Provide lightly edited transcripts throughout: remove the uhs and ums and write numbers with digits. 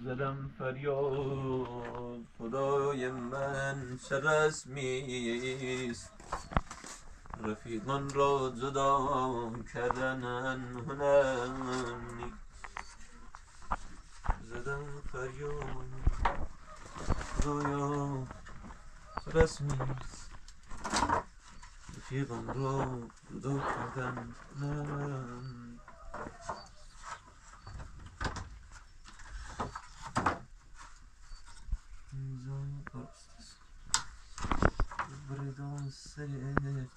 زدم فریاد خدای من چه رسمیست، رفیقان را جدا کردن هنر نیست. زدم فریاد خدایا چه رسمیست، رفیقان را جدا کردن هنر نیست. Don't say it.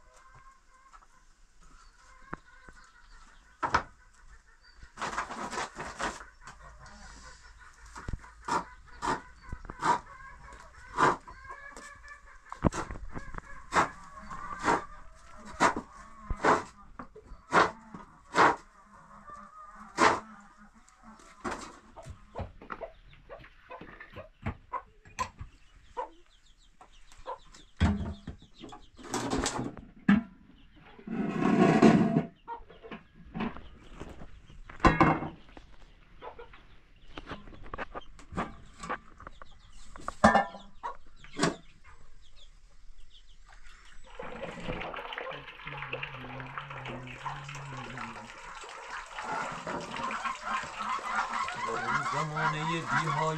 زمانه بی‌های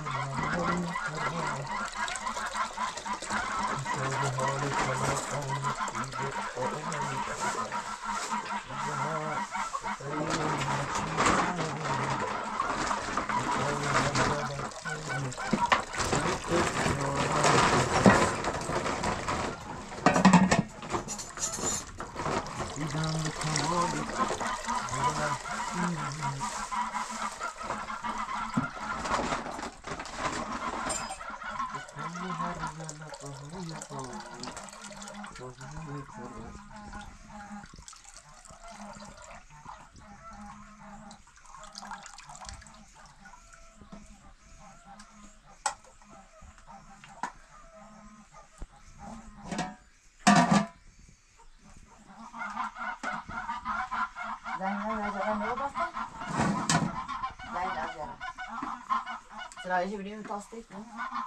Será que blir en tastet nu?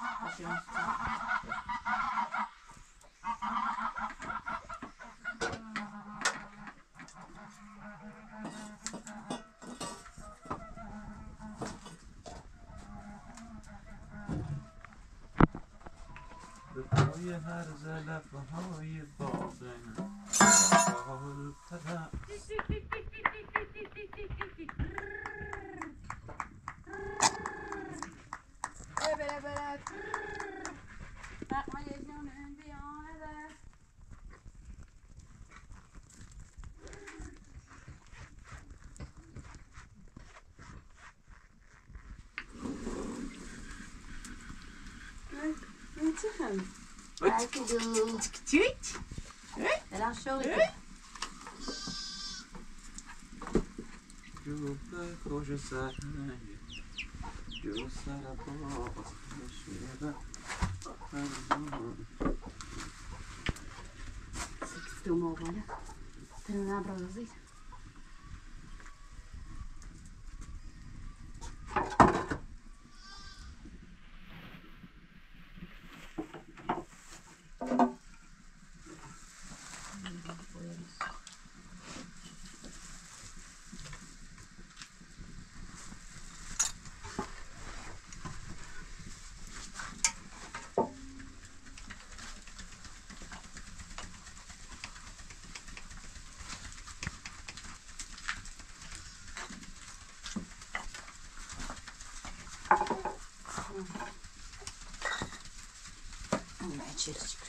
به هر زلفهای باغن بال پرم Belki de küçük. Neden şöyle? خوش سرنگه جو سر باز شده Estou mal, olha. Tenho nada para fazer. Через.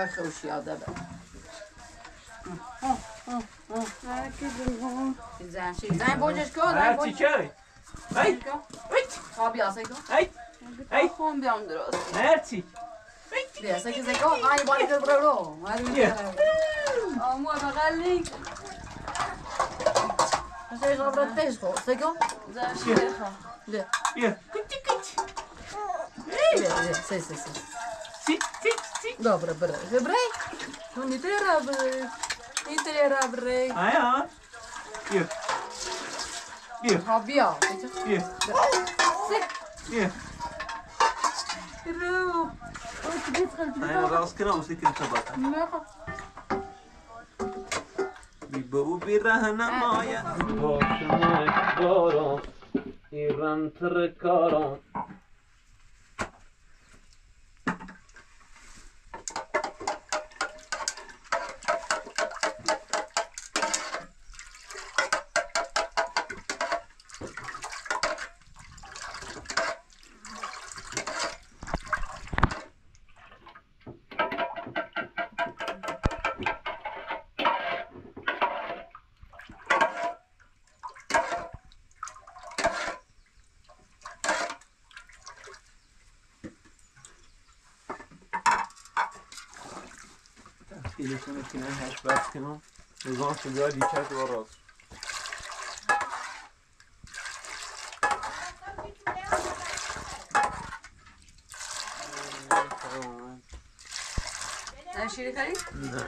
لای خوش یاده به زن بوجش کن زن هرچی که ای خوابی آسه کن ای خون بیام درست هرچی بیا سکه زکن آنی باری کر برو آمو بغل نیک سکه خبرت تیز خو سکه زن شیر خوا بیا بیا بیا سی Dobro, brei. Non ti rabrei. Ah ja. Hier. Hier. Hobbya. Hier. Hier. Ro. Aynen rastgele olsa kimse bakar. Bir babu bir rahnamaya. Başıma karon. İran tırkaron. تفصیلشون کنن هشت بس کنم نظام شده دیکت و راست شیری خرید؟ نه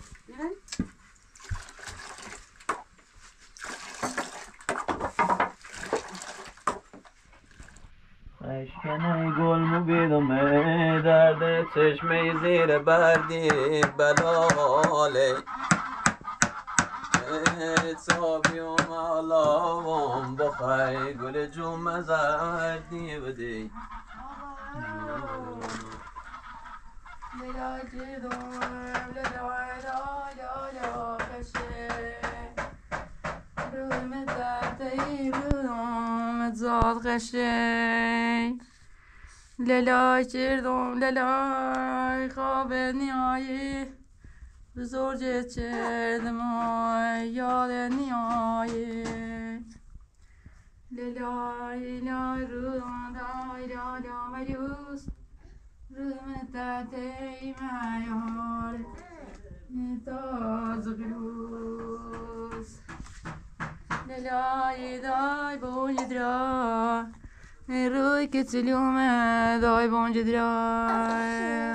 اشکنه گل مبیدمه درد چشمه زیر بردی بلاله اتابیوم علاوام بخوای گل جمعه زردی بدی زاد قشنگ لالای چردم لالای خواب نیایی بزرگ چردم یاد نیایی لالای لای رودان دای لالا مریوس رودم تاتی میار تاز گلوس لالای دای بونج درا روی کتلیوم دای بونج درا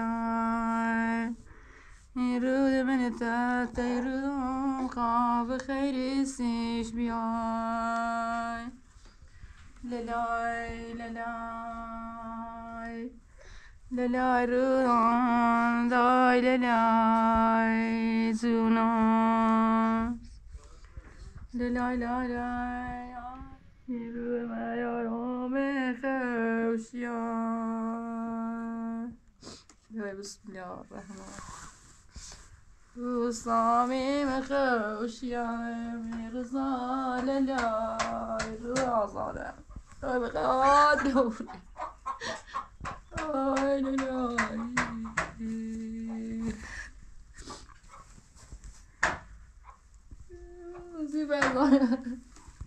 رود من تاتی رودم خواب خیلی سیش بیای لالای لالای لالای رودان دای لالای زوناس لالای لالای رو میارم خوشیان بسم الله الرحمن صامیم خوشیان میرزا لالای رو آزادم دای بقیاد دوره آی لالای زیبه بانه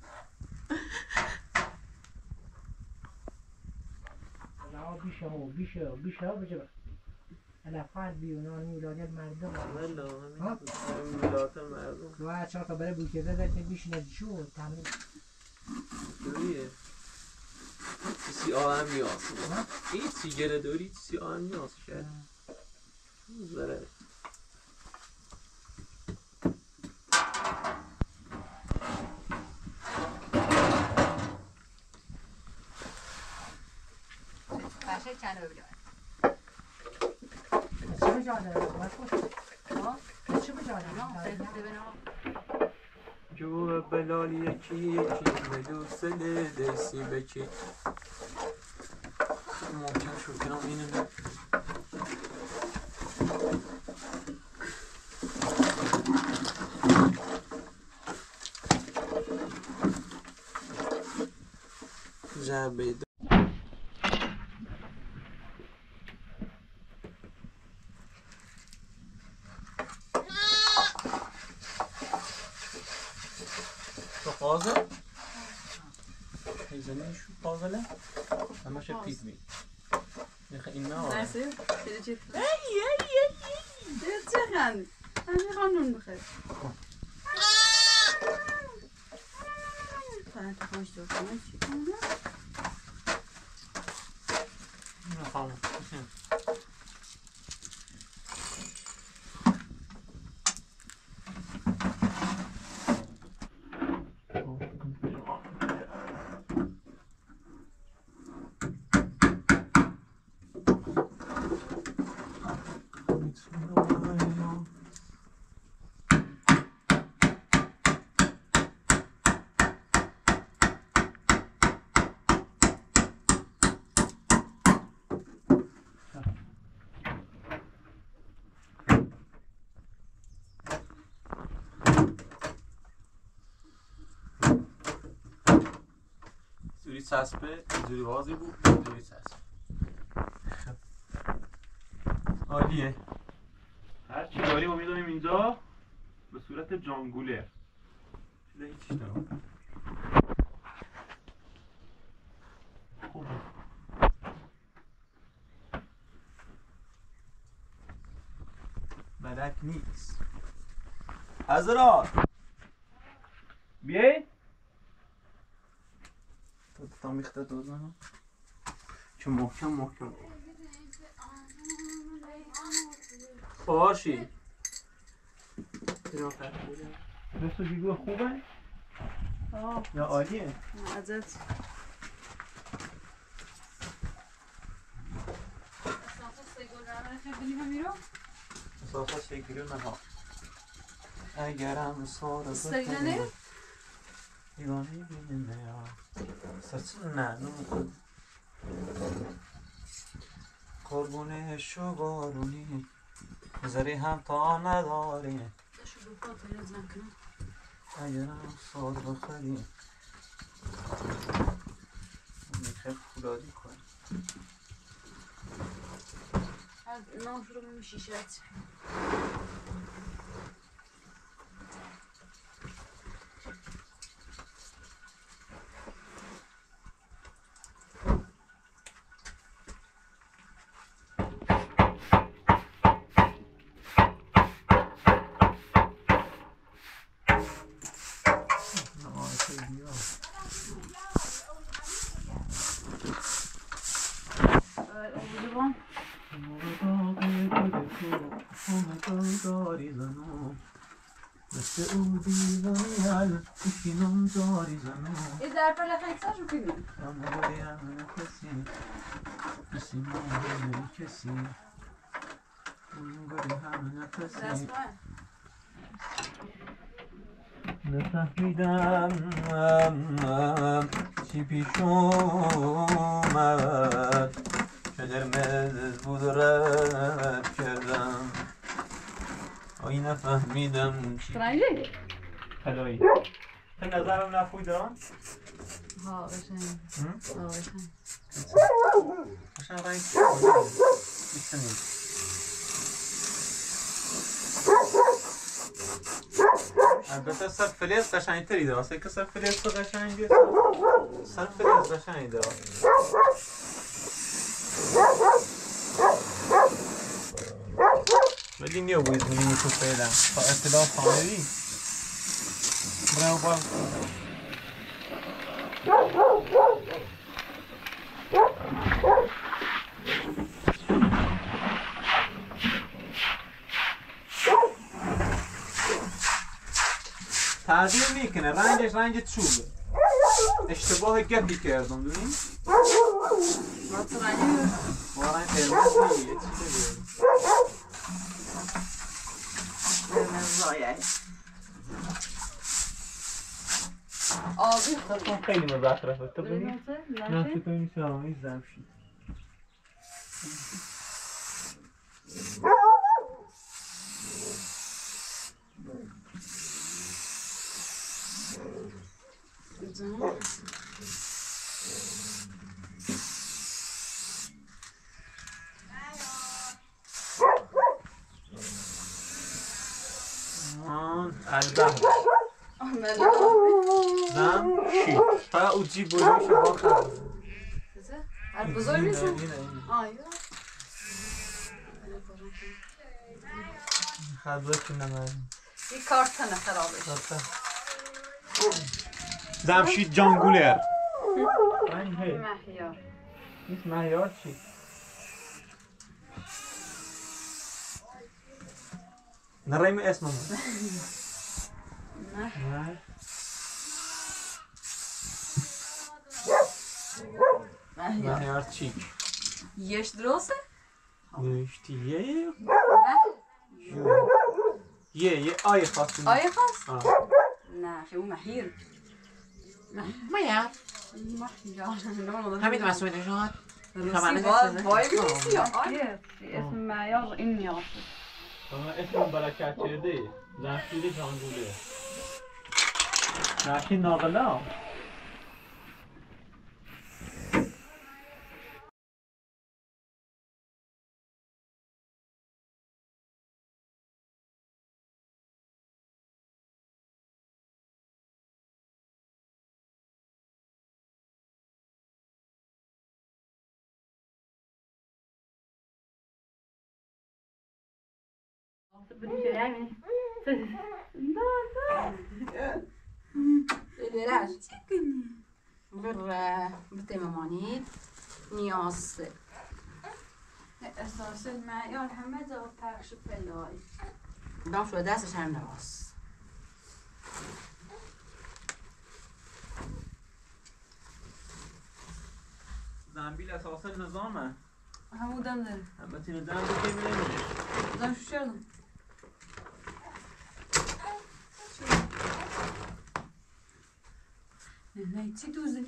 بیشه بجبه الافقات بیونان میلادی مردم والا میلاد مردم و چهار تا برای بوکیزه داشته بیش نجشو تمرین دوریه سی آهم میاس این سیگره دوری سی آهم میاس شد زره باشه چند رو بگم چه بجاده؟ باش باش چه بجاده؟ جو بلال یکی یکی بدو سله دستی بکی ممکن شد کنم اینو جعبه Fazla? Teyzenin şu fazla ne? Ama şey pit mi? این نه نرسه خیلی چیز چه خندی همین خانون بخیر فرنت خوش دو کنه چی کنه نه خانم زوری چسبه زوری وازی بود زوری چسبه عالیه هر چی داریم رو میدونیم اینجا به صورت جانگوله چیزا هیچیش نمون خوبه ملک نیست حضرات بیایید تا میخته دوزنم چه محکم باشی مثل دیگه خوبه؟ یا عالیه؟ ازت اساسا شکلی منها اگرم سارا استایلانه؟ دیوانه بینه یا سچ نه نمون قربونه شو بارونی زری هم تا نداری شو بپا تلز نکنم اگرم سار بخری میخواه خودادی کنی نام شروع میشیشت مثل او دیوانیال کشینم داری زنم ای در پل خیلی شو کنیم اما بایم نفسی کسی مانه کسی گوری همه نفسی نفهمیدم چی پیش اومد که قرمز بود رد کردم آی نفهمیدم چی ترایلی؟ طلایی تو نظرم نفوی دارم؟ ها قشنگ ها قشنگ قشنگ رنگ میشنید البته سر فلز قشنگ تری داره واسه که سر فلز تو قشنگه سر فلز قشنگ داره ولی نیو باید بینیم تو فعلا تا اطلاع خانه‌ای برای با تغییر میکنه رنگش رنگ چوبه اشتباه گپی کردم دونی؟ با ترایلی با رنگ قرمز نیه چیزه آبی خب خیلی مزخرفه تو ببین نه نه تو این سرامی زمشی البته زن شی ها او جی بودیش با خب بزرگ میشون آیا خدا کنم یک کارت نه خرابش زمشید جانگولر مهیار نیست مهیار چی؟ نرایم اسمم نه مهیار مهیار چی؟ یش درسته؟ نوشتی یه نه یه آیه خواستیم آیا خواست؟ نه شو مهیر مهیار مهیار همین مسئولیت شما روسی وای میسی یا آیا اسم مهیار این نیاز اسمم برکت چرده زمشید جانگولر نشی ناغلا Ederler. بتمامانید نیاز اساس معیار همه جا پخش پلای دام شده دستش هم نواز زنبیل اساسا نظامه همون دم داره همه تینه دم بگیم نمیشه دم شو شردم نه چی دوزه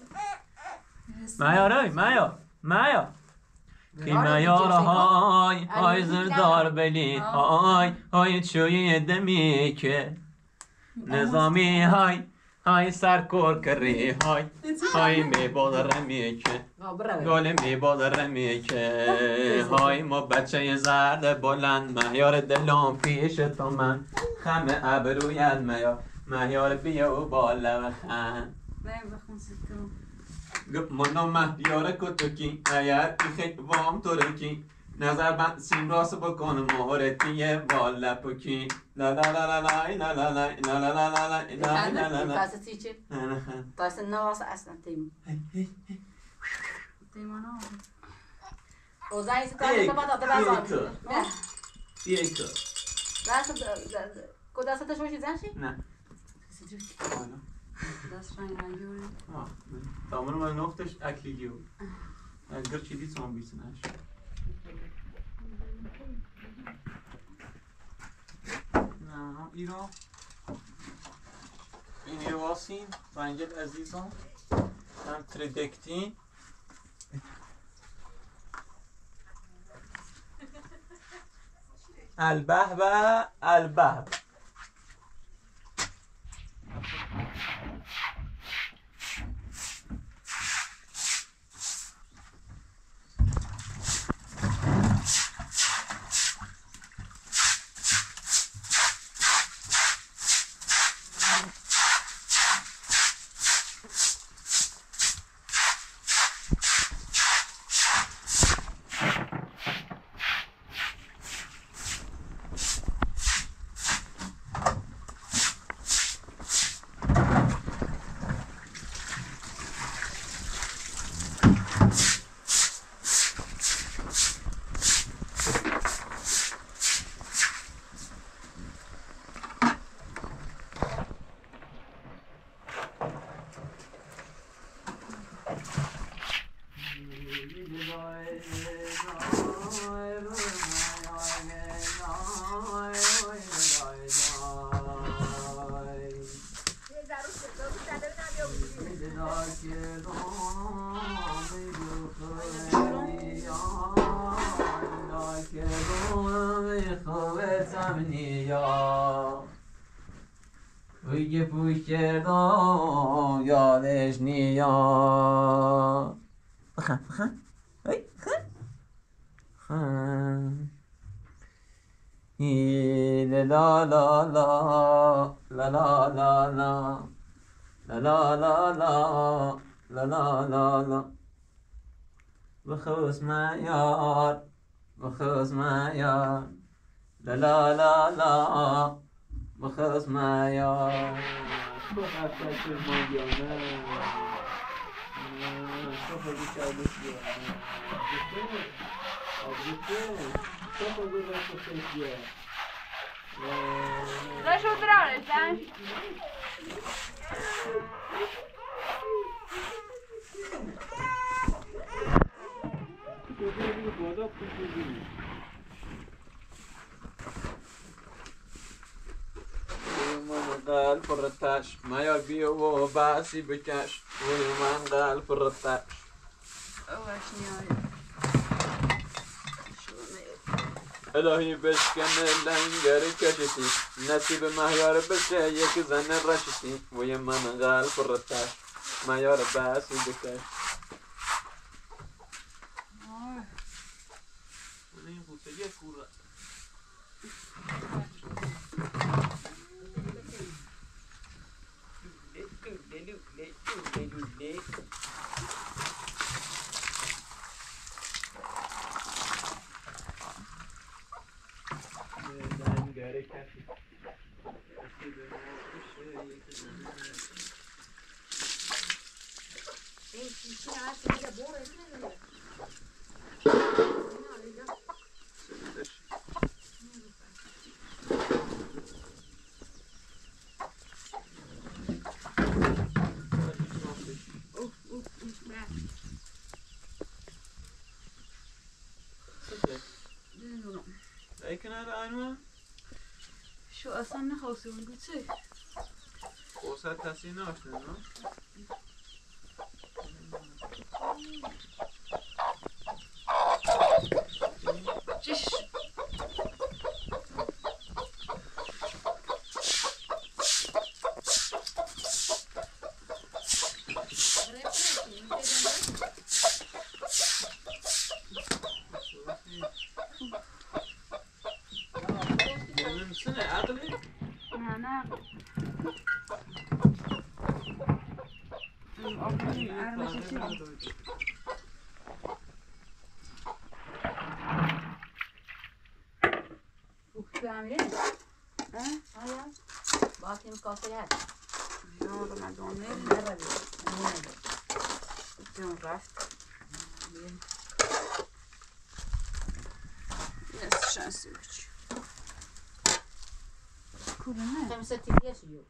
مهیار کی مهیار های زردار بلی های چوی دمی که نظامی های سرکور کری های می بادر می که گل می بادر می که های ما بچه زرد بلند مهیار دلم پیش تو من خم ابرویت مهیار بیا و بالا و خند نه بخون ستم منو مهیار کتوکی اگر خیلی وام ترکی نظر بند سیم راست بکن مهارتیه بالا پوکی لا لا لا لا لا لا لا لا لا لا لا لا لا تاسه تیچه تاسه نواس اصلا تیم تیمانا اوزای ستاره تبادل تبادل نه یک دست کداست شوشی زنشی نه دست رنگ رنگیوری تمام من نقطش اکلیگیو اگر چیزی سام بیسنش نه ایران این واسین رنگت عزیزم هم تردکتین البهبه البهب ویگه پوش کردم یادش نیاد بخن لا لا لا لا لا لا لا لا لا لا لا لا لا لا لا لا بخوس معيار بخوس معيار لا لا لا لا بخوس معيار Deixa eu tirar, tá? قال في الرتاش ما يبي وباسي بكاش ويومان قال في الرتاش الهی بشکن لنگر کشتی نصیب مهیار بشه یک زن رشتی و یه من قلب رتش مهیار بسی بکش این بوسه یه کوره شو اصلا نخواسته بگو چه؟ خوصت تصیح ناشته نه؟ چش باقي مكافئات يوم رمضان مرة يوم رفت بس شانسي وش كلنا 5 يوم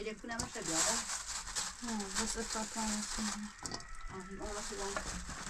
یک کنه همش بیاره بس اتفاقا اون وقتی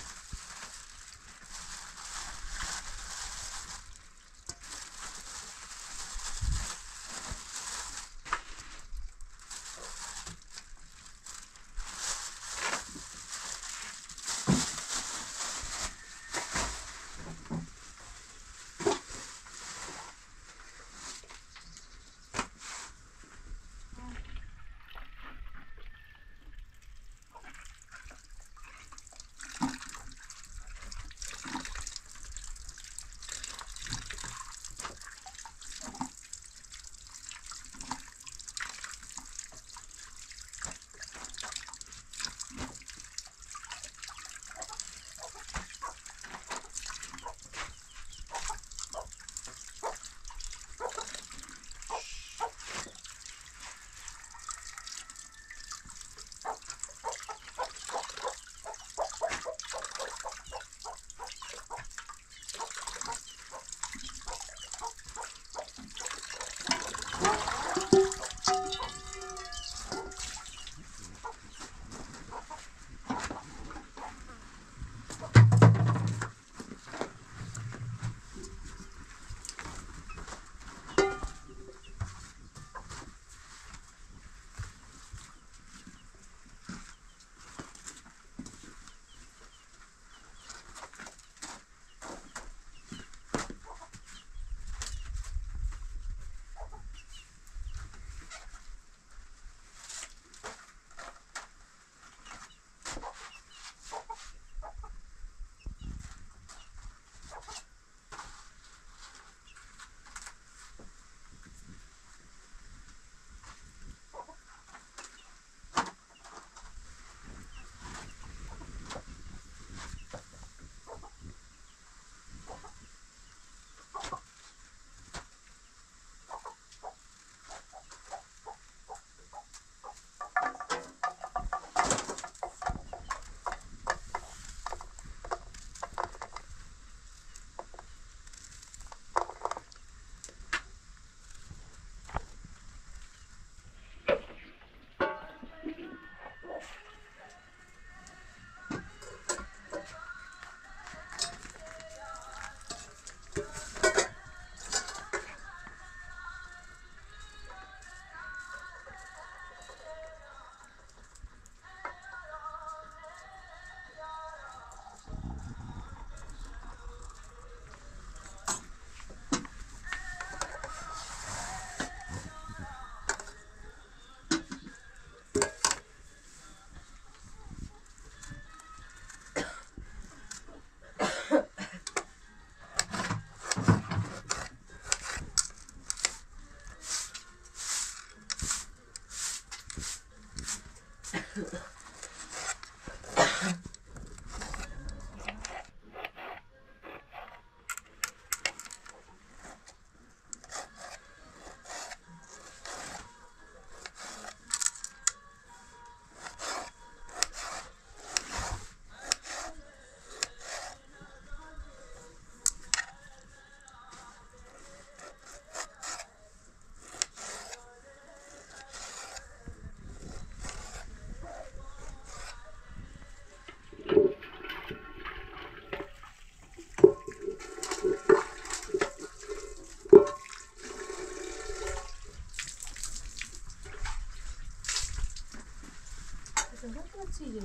چیه؟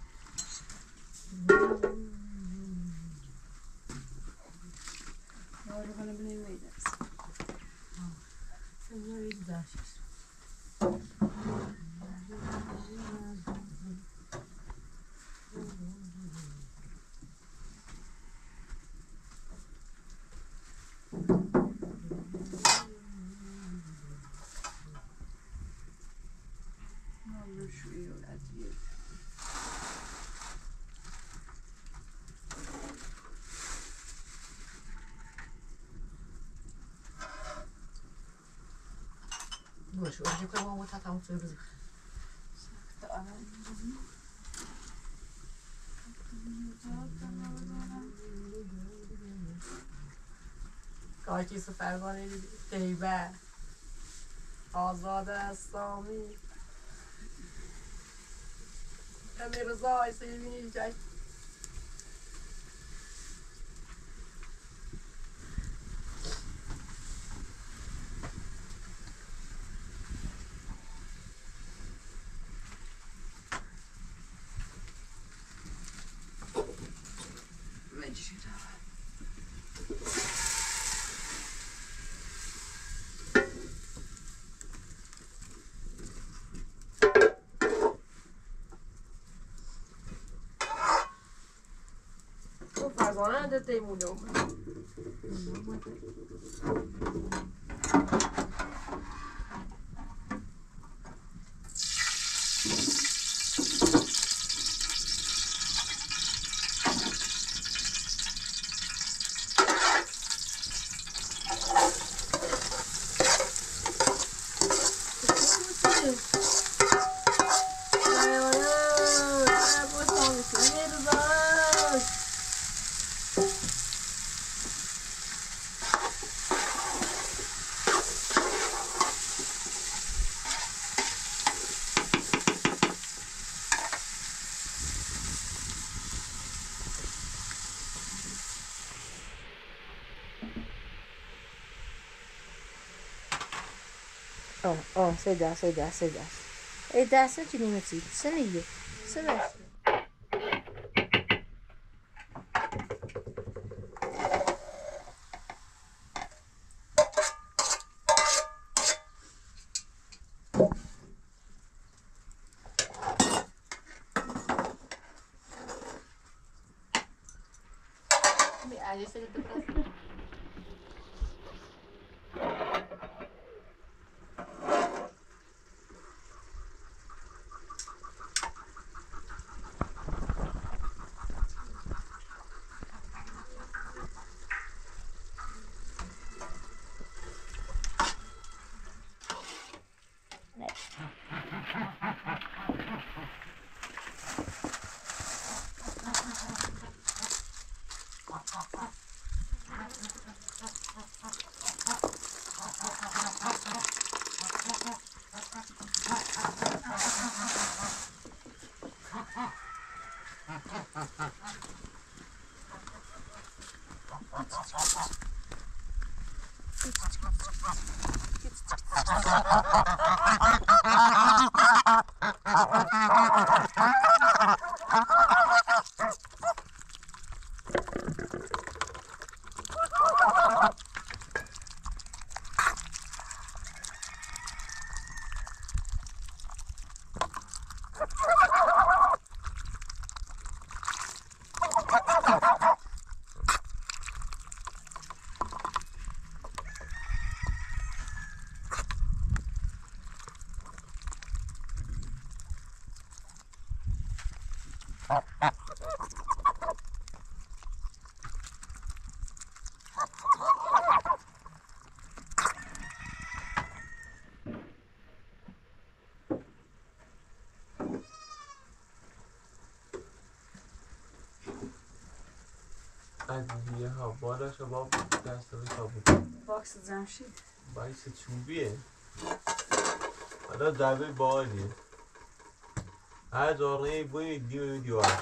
Doğru bana bir yemeği dersin. Böyle güzel şey. Ne olur şu iyi öğretiyor. باشه اونجا که ما تمام شده بزن کاکی سفربانی دیبه آزاد اسلامی میرزای سیمی جای فرزانه ده تیمونو Seda. E dessa de mim assim, sangue. Seda. Aí você tá pra قضیه ها بالاش با دستاوی کابو باکس جمشید باکس چوبیه حالا دبه بالیه هر جارنه بوی دیوار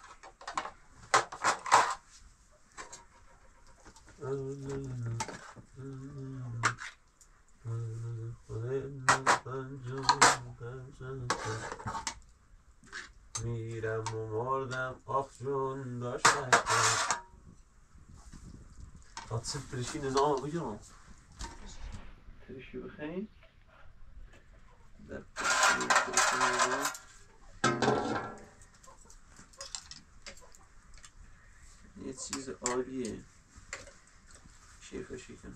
میرم و مردم آخ جون داشتم آتصل ترشی نظام بگیرم ترشی بخیرین در یه چیز عالیه شیفشی کن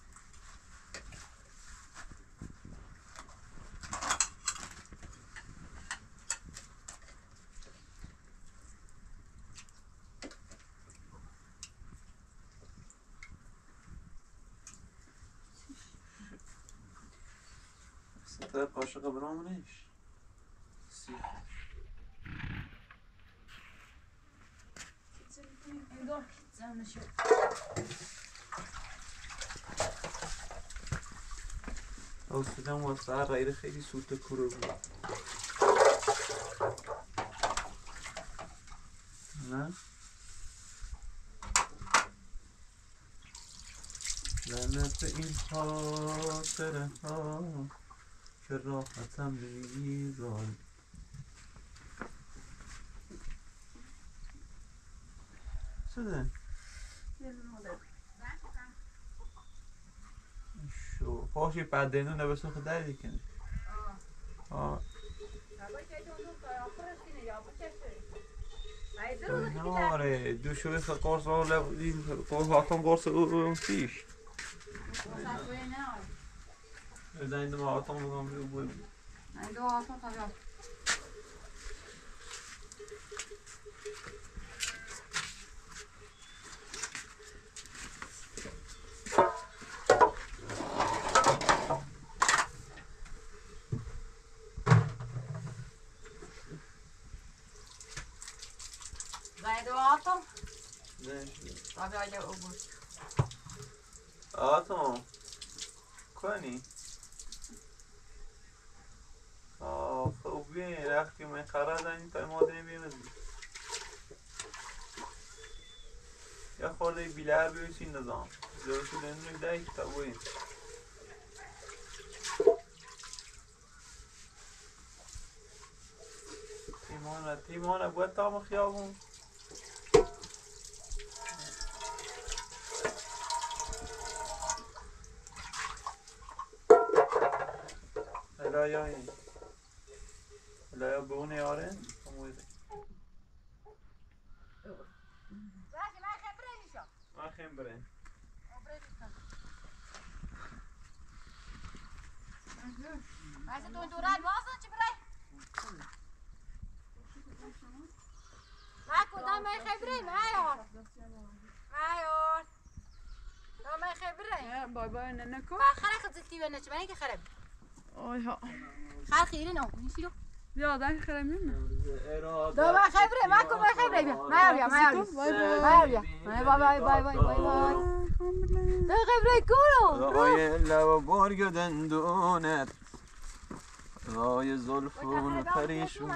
ستای قاشق برامونش سیخ اوستدم واسه رایده خیلی سوت کرو بود لب این خاطره ها که راحتم بیزار شده شو پاشی بعدینو نبسه خدای دیکنی آره دو شوی قرص این حاکم قرص او فیش زنده ما آتام بگم بیو بویم زنده آتام طبیعت زنده آتام طبیعت او بود آتام کنی خوب بین رختی من قرار داریم تا مادنی بیمزی یا خورده بیلر بیویسی نظام زورشو دنیوی دایی که تا بویم تیمانه باید تام خیابون الهی به اون یاره ما خیم برین Mas tu durar nossa, te brai. Vai cuidar mais rebrei, maior. Maior. Não mais rebrei. باي باي ننكو ما خرق زلتي بنا شو مالك خرب. اوه ها خرق يرينا نشيلو. يا ده خرمين ده ما خبري ما كل ما خبري ما يرجع ما يرجع ما يرجع باي باي باي باي باي باي ده خبري كله رای لب برگ دندونت رای زلفون پریشون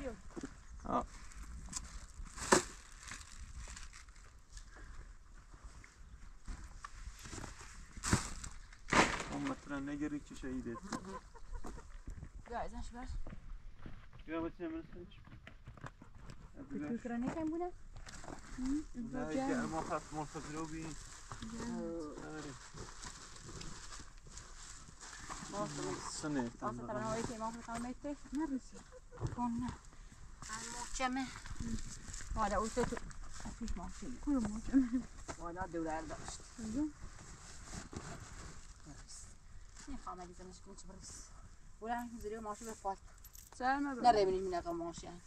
مثلا نگری که شهیدت یا ازش برس یا بتونم برسنش فکرانه کم بوده نه گرما خست مرتضی رو بین سنه واسه طبعا هو يتي ما في قامه يتي نرسي كنا المحكمة هذا قلت فيش محكمة كل محكمة ولا الدولة داشت این خامه دیزه نشکن چه برس ولا نزليه ماشي بالفاط سلامة نرى من هنا ماشي يعني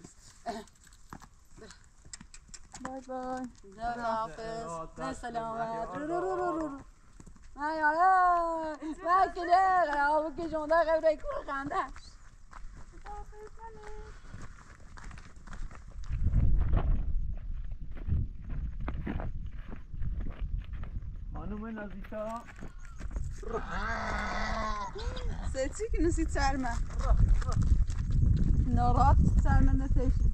باي باي الله حافظ مع السلامة ما يا ما كده غلاو که جونده غیر کور خنده خانم نزیکا سلسي که نسيت سلمى نارات سلمى نتيشن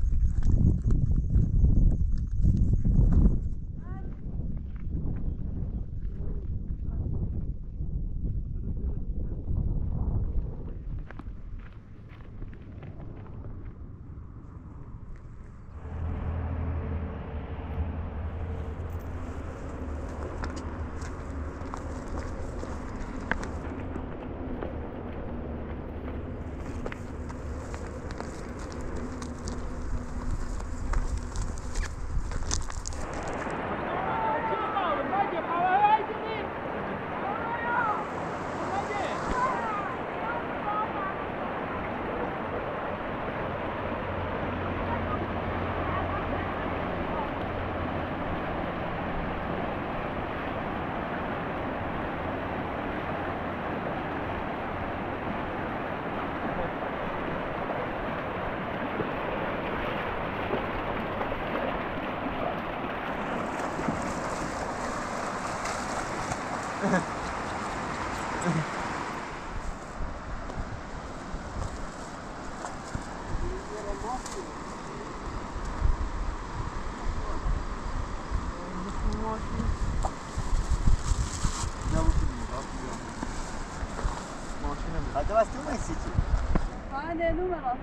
لیلو مرا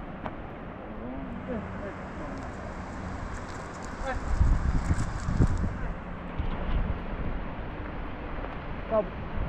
طب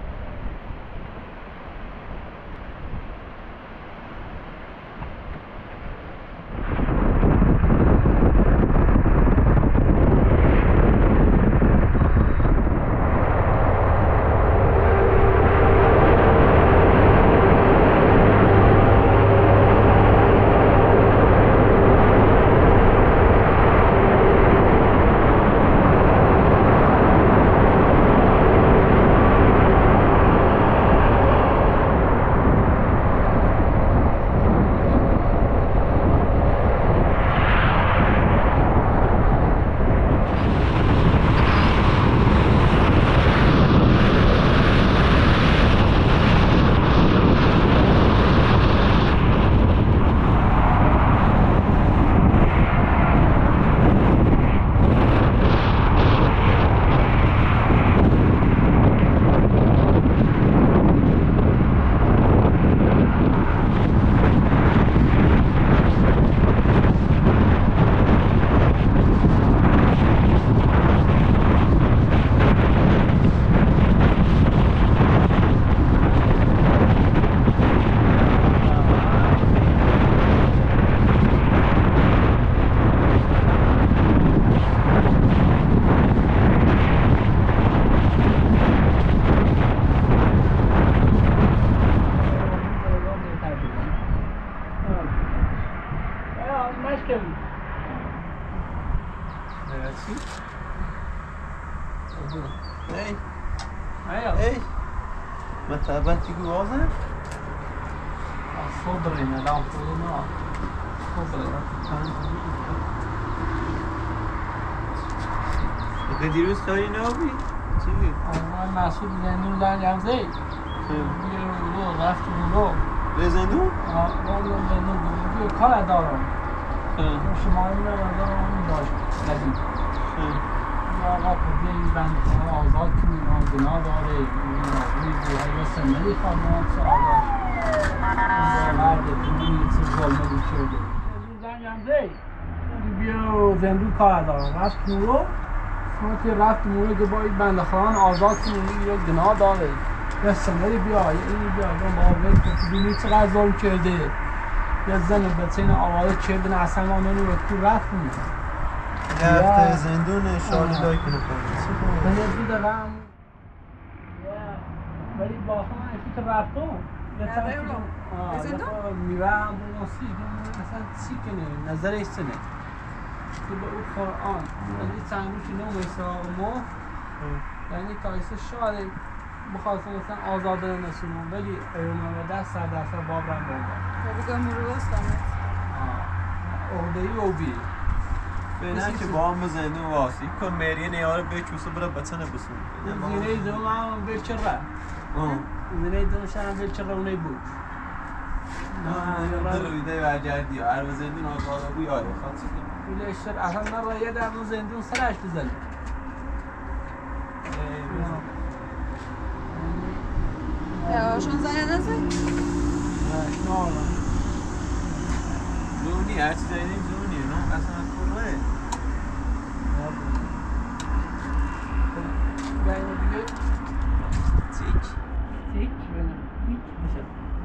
Hey, ايوه hey. متى بنتي جوازة؟ صبرنا لا طولنا صبرنا اگه دیروز کاری نبودی؟ چی؟ اول مسئول زندون زنگ زی بیرو رفتیم رو به زندون؟ والله زندون بیرو کار دارم شماری رو دارم داشت ندیم آقا پدیل بند آزاد کنیم گناه داره روی سنده خانم سوال داشت مرد کنیم چه ظلمه بود کرده زنگم زی بیا زندون کار دارم رفت نورو که رفت نورو که باید بند خانم آزاد کنیم یا گناه داره یا سنده بیا این بیا با وقت که بینی چقدر ظلم کرده یا زن بچه این آواده کرده نه اصلا ما منو به تو رفت کنیم رفته زندون شالی لای کنه من یه دیده رم ولی با خواهن ایفی که رفتم زندون؟ میوه بوناسی اصلا چی کنه نظر ایستنه که به او قرآن ولی چند روشی نو میسا ما یعنی تایسه شاید بخواستم مثلا آزاده نسونم ولی ایومه و دست سر بابرم بودم بگم مرو استانه اغدهی و بی بینه که با هم زندون واسی کن میریه نیاره بچوسه برای بچنه بسون زینه دوم هم بچره زینه دوم شرم بچره اونه بود دلویده برگردی هر و زندون آزاده بوی آره خواهد چی ولی اشتر اصلا نرایه در اون زندون سرش بزنی یا شون زنگ نزد؟ نه زونی هر چی زنیم زونی نه اصلا کره گاهی دیگه تیک تیک بینم تیک بشه